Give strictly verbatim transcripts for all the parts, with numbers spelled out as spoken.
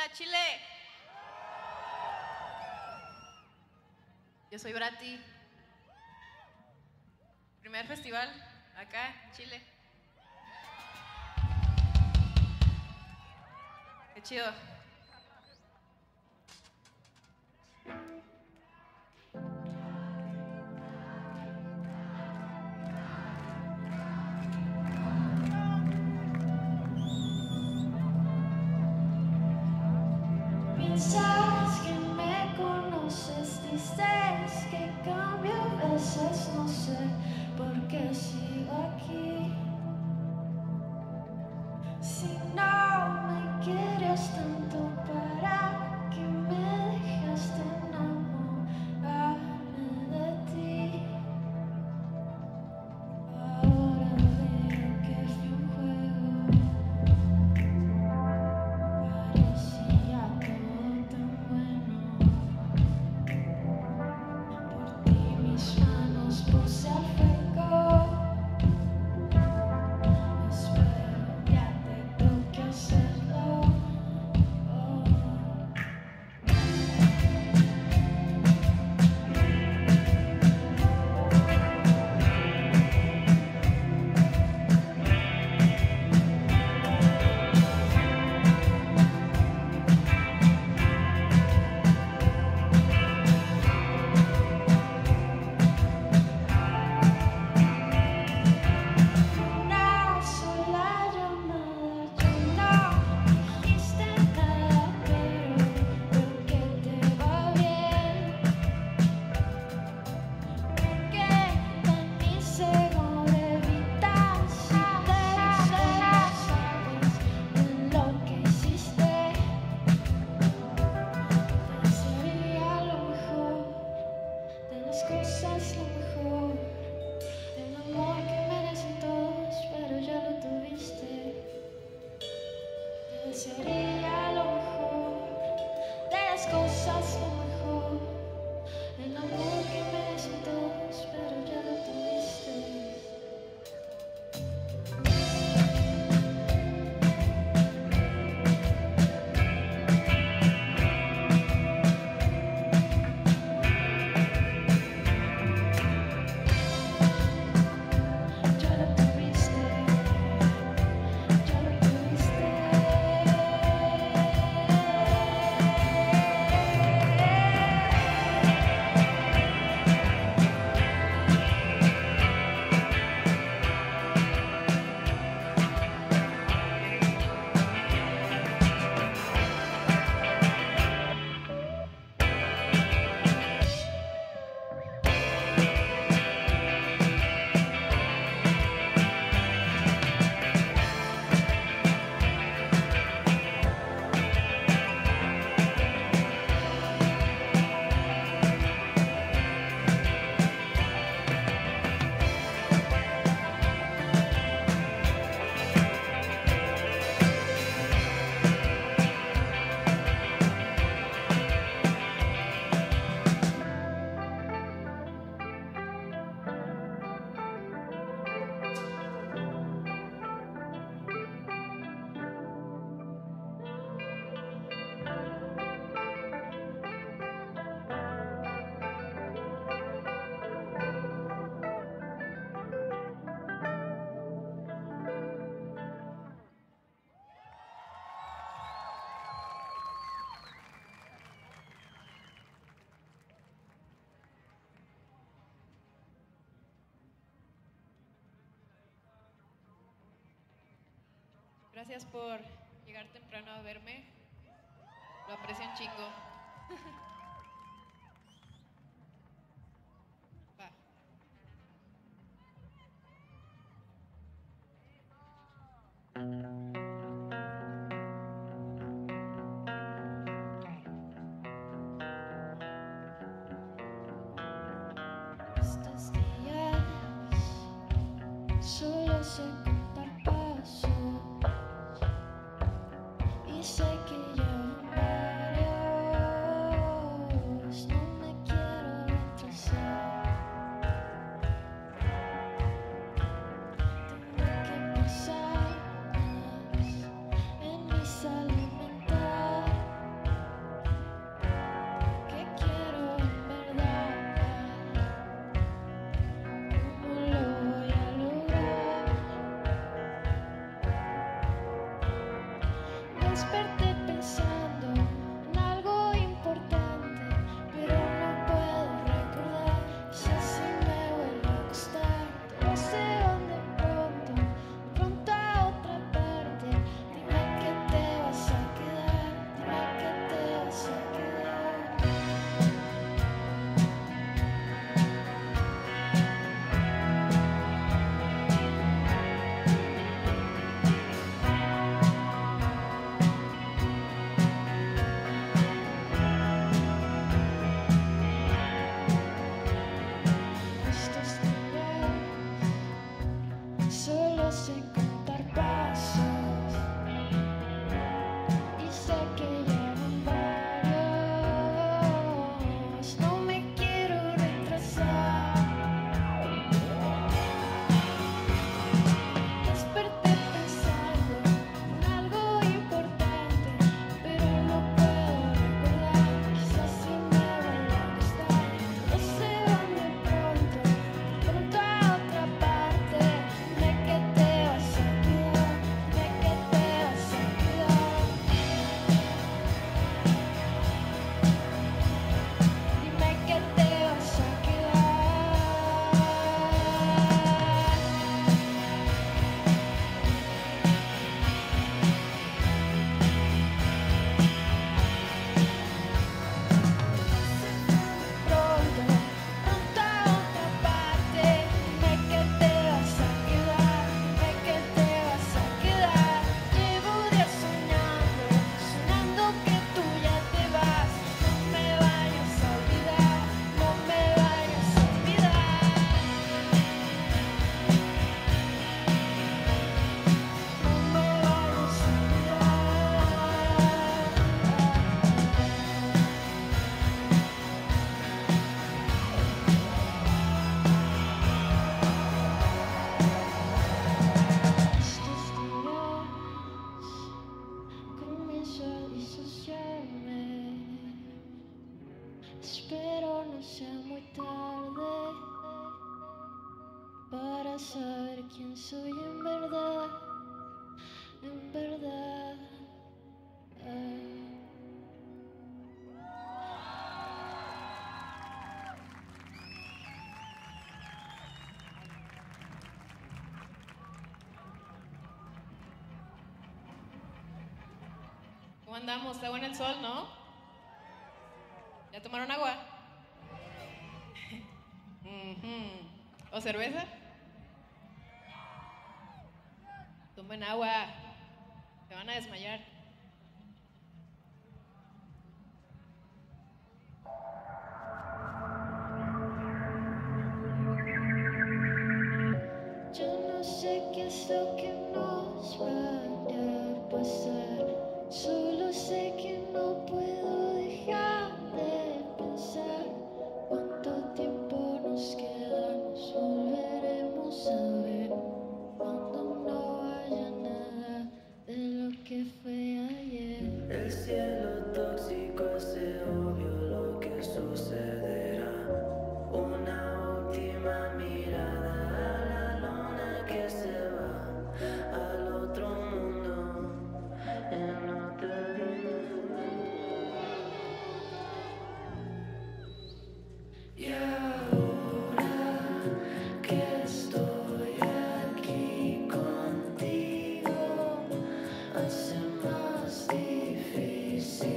Chile. Yo soy Brati. Primer festival acá en Chile. Qué chido. Piensas que me conoces, dices que cambio a veces, no sé por qué sigo aquí. Si no me quieres tanto, ¿para qué me dejaste enamorarme de ti? Ahora veo que fue un juego. Parecía todo tan bueno. Por ti mis manos puse al fuego. Espero ya te toque hacerlo. Oh. Una sola llamada, tú no dijiste nada, pero veo que te va bien. Porque tan inseguro evitas sabes de lo que hiciste. Sería lo mejor de las cosas, lo mejor. El amor que merecen todos, pero ya lo tuviste. Te desearía lo mejor de las cosas, lo mejor. El amor que merecen todos, pero ya lo tuviste. Ya lo tuviste, ya lo tuviste. Gracias por llegar temprano a verme. Lo aprecio un chingo. Va. Estos días solo sé contar pasos y sé que llevan varios. No me quiero retrasar. Tengo que pensar más en mi salud mental. Desperté pensando en algo importante, pero no puedo recordar. Quizás si me vuelvo a acostar, todos se van de pronto, de pronto a otra parte. Dime que te vas a quedar, dime que te vas a quedar. Estos días solo sé contar pasos y sé que llevan varios. No me quiero retrasar. Desperté pensando en algo importante, pero no puedo recordar. Quizás si me vuelvo a acostar, todos se van de pronto, de pronto a otra parte. Dime que te vas a quedar, dime que te vas a quedar. Dime que te vas a pronto, pronto a otra parte. Dime que te vas a quedar, dime que te vas a quedar. Llevo días soñando, soñando que tú ya te vas. No me vayas a olvidar, no me vayas a olvidar. No me vayas a Estos días comienzo a disociarme. Espero no sea muy tarde para saber quién soy en verdad, en verdad. ¿Cómo andamos? Está bueno el sol, ¿no? ¿Ya tomaron agua? Ujú. ¿O cerveza? Tomen agua. Se van a desmayar. Yo no sé qué es lo que nos vaya a pasar, solo sé que no puedo dejar de pensar cuánto tiempo nos queda, nos volveremos a ver cuando no haya nada de lo que fue ayer. El cielo tóxico hace obvio lo que sucederá. Una última mirada a la luna que se va al otro mundo, en otra dimensión. Y ahora que estoy aquí contigo, hace más difícil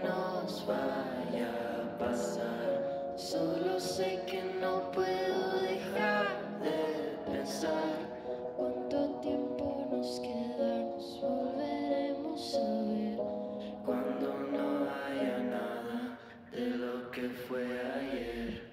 nos vaya a pasar. Solo sé que no puedo dejar de pensar. ¿Cuánto tiempo nos queda? Nos volveremos a ver. Cuando no haya nada de lo que fue ayer.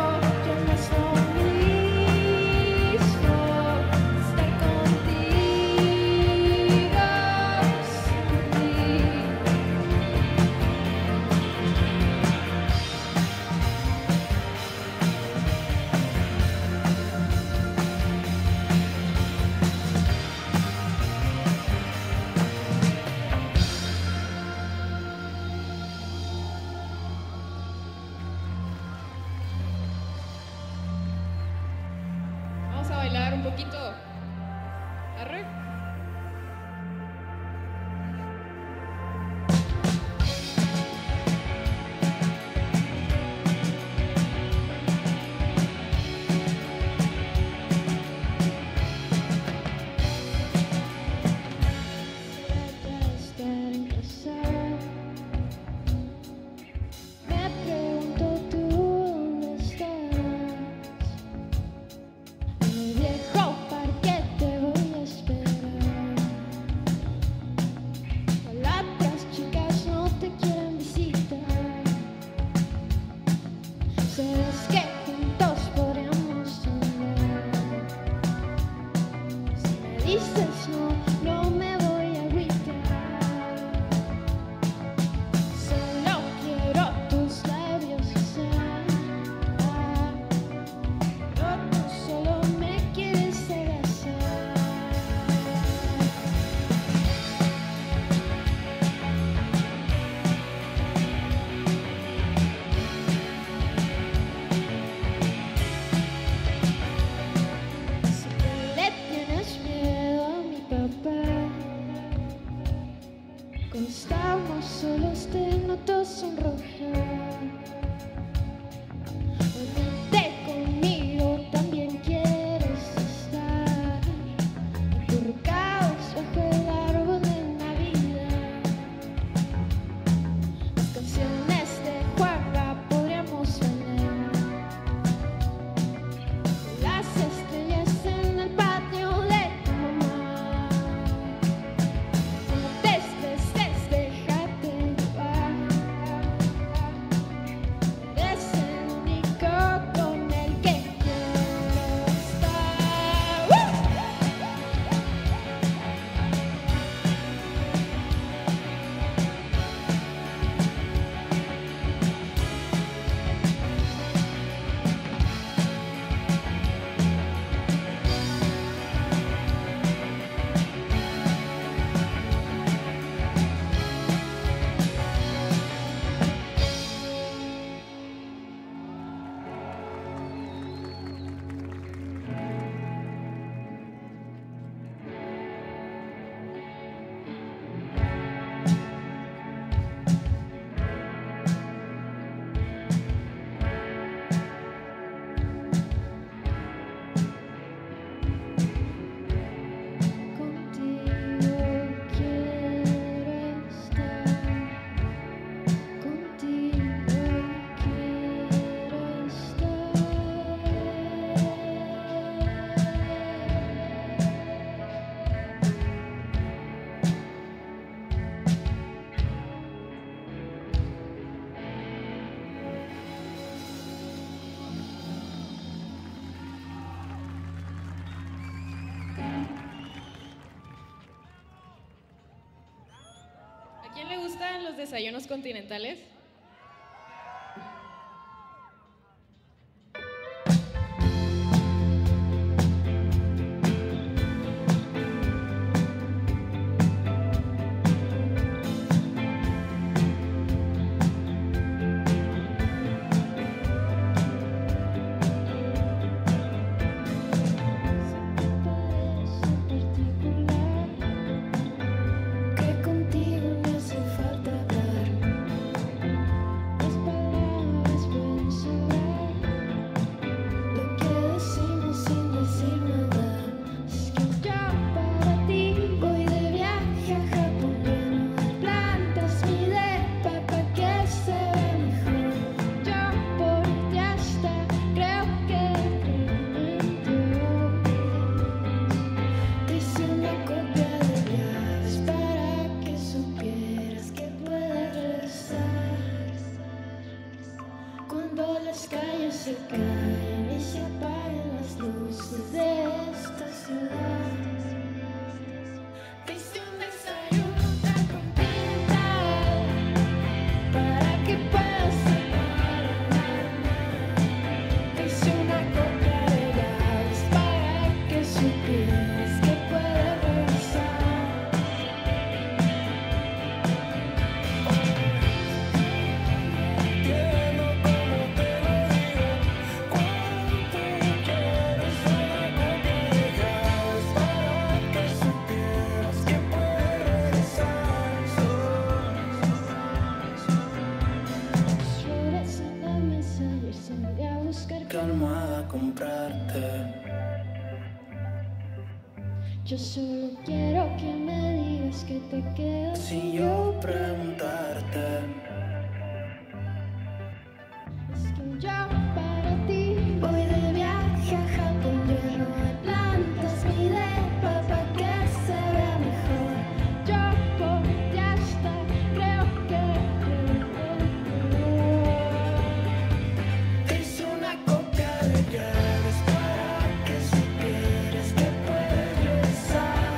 Estar contigo. dices no, no me voy a agüitar. Solo quiero tus labios besar. Pero tú solo me quieres abrazar. Le tienes miedo a mi papá. Cuando estamos solos te noto sonrojar. Vente conmigo, también quieres estar acurrucados bajo el árbol de Navidad. Las canciones de Juanga podríamos bailar. Las estrellas en el patio de tu mamá. No te estreses, déjate llevar. Eres el único con el que quiero estar. ¡Woo! Contigo quiero estar. Contigo quiero estar. ¿A quién le gustan los desayunos continentales? Que contigo me hace falta hablar. Las palabras pueden sobrar. Lo que decimos sin decir nada. Es que yo para ti voy de viaje a Japón lleno de plantas. Mi depa pa' que se vea mejor. Yo por ti hasta creo que creo en Dios. Te hice una copia de llaves para que supieras que puedes regresar. Cuando las calles se caen y se apagan las luces de esta ciudad. Te hice un desayuno tan continental para que puedas amar el alma. Te hice una copia de llaves para que supieras que puedes regresar. Entiendo cómo te lo digo, cuánto quieres una copia de llaves para que supieras que puedes regresar. Flores en la mesa, ayer salí a buscar ¿Qué almohada comprarte? Yo solo quiero que me digas que te quedas. Si yo preguntarte, Es que yo para ti voy de viaje a Japón lleno de plantas. Mi depa pa' que se vea mejor. Yo por ti hasta creo que creo en Dios. te hice una copia de llaves para que supieras que puedes regresar.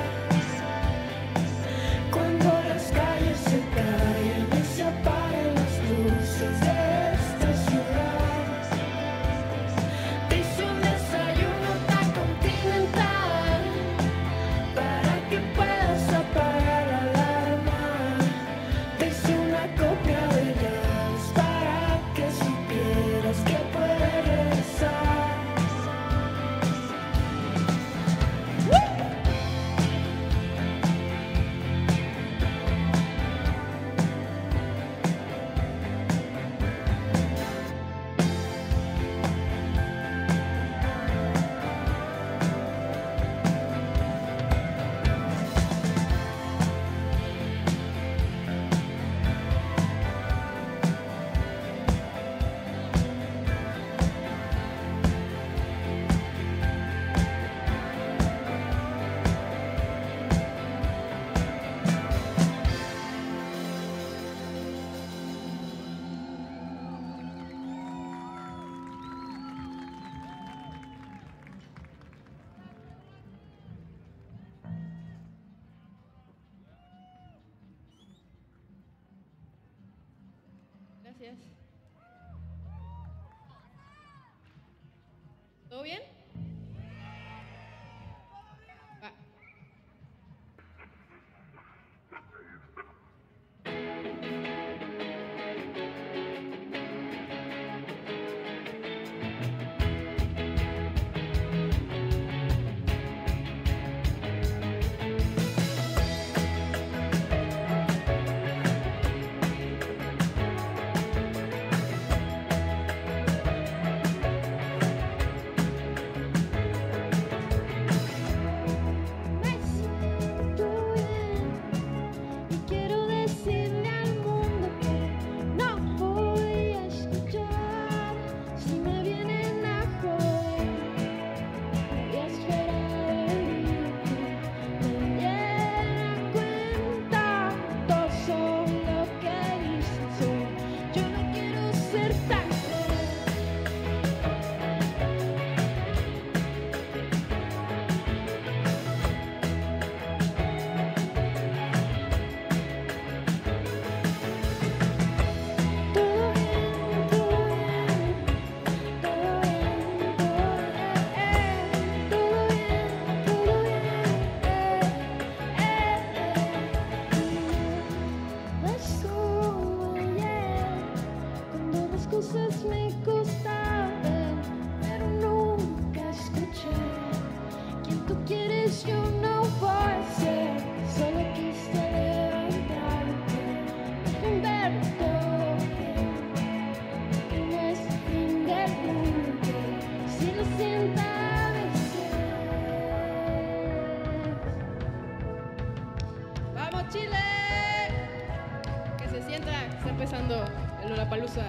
Gracias. ¿Todo bien? Va. ¡Vamos, Chile! Que se sienta, que está empezando el Lollapalooza.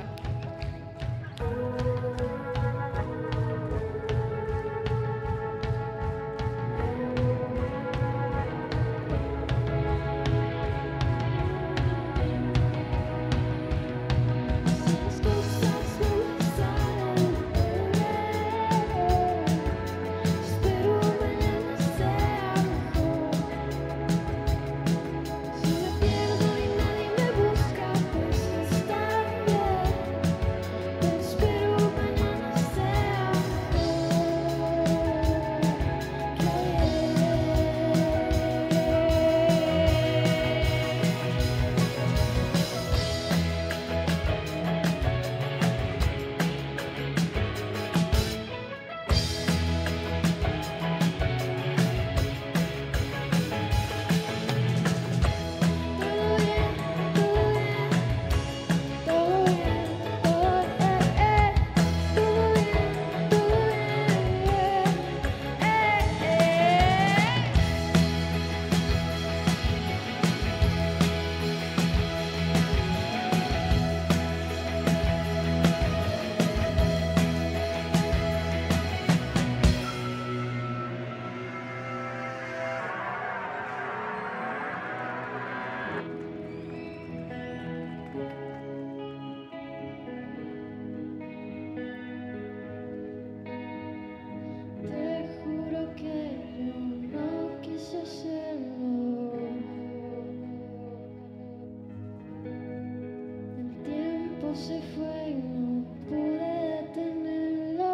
Se fue y no pude detenerlo.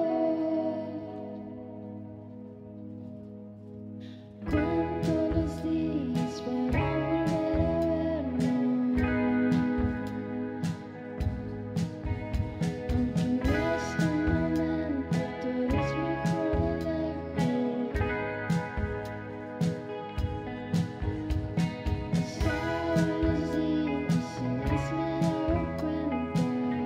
Cuento los días para volver a vernos, aunque en este momento todo es mejor de lejos. Pasaban los días y más me daba cuenta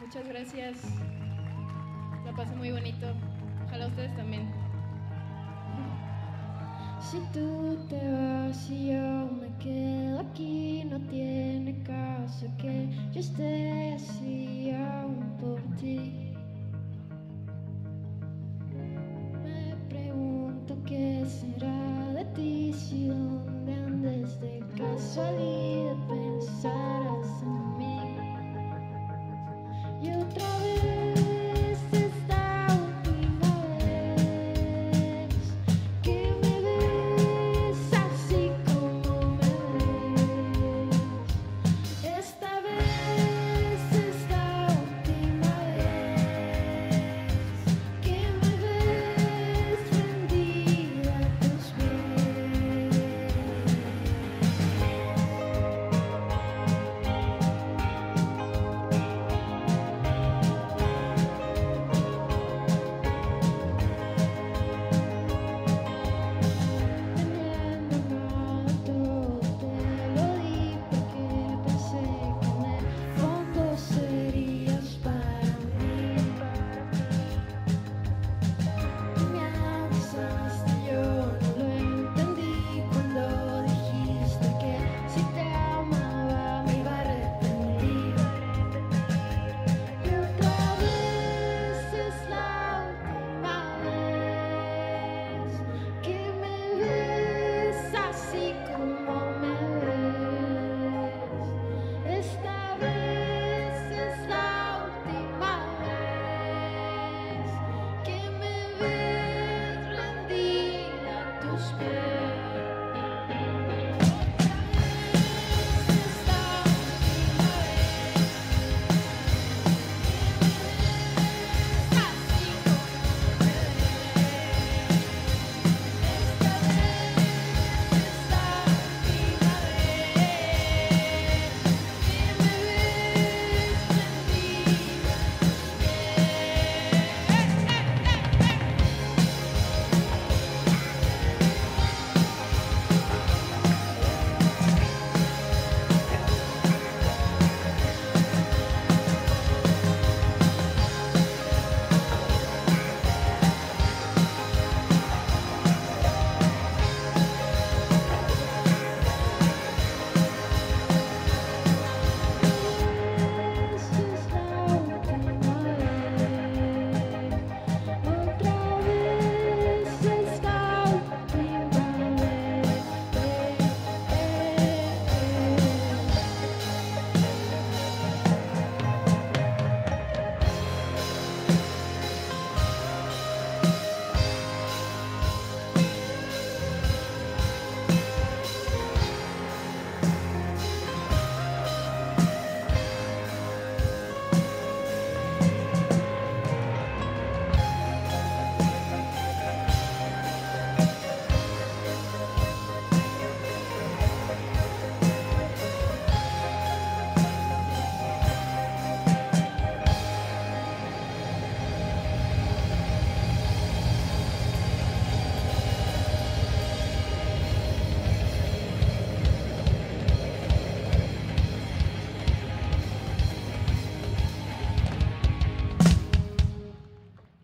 Muchas gracias. La pasé muy bonito. Ojalá ustedes también. Si tú te vas y yo me quedo aquí, no tiene caso que yo esté así aún por ti. Me pregunto qué será de ti si donde andes de casualidad pensarás en mí. Y otra vez esta última vez que me ves así como me ves. Esta vez, esta última vez que me ves rendida a tus pies. Teniendo nada todo te lo di porque pensé que en el fondo serías para mí. Tú me abrazaste, yo no lo entendí cuando dijiste que si te amaba me iba a arrepentir. Y otra vez es la última vez que me ves así como me ves. Esta vez es la última vez que me ves rendida a tus pies. Otra vez es la última vez así como me ves. Esta vez es la última vez que me ves rendida a tus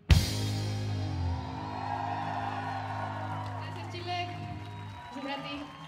Gracias, Chile. Gracias a ti.